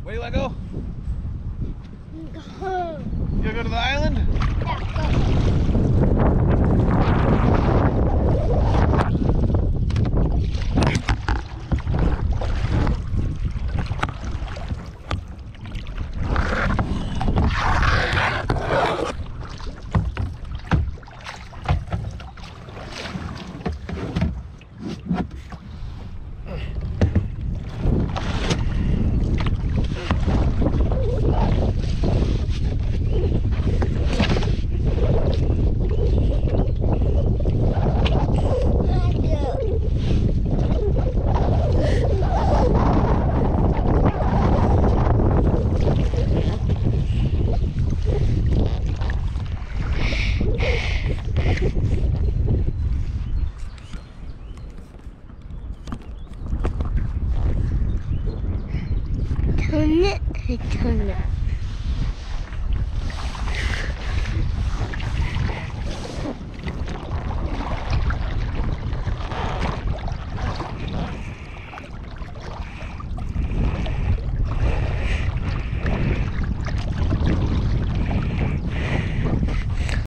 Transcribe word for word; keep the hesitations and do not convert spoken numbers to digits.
Where do you want to go? Go. You gonna go to the island? Yeah, go. Turn it, turn it.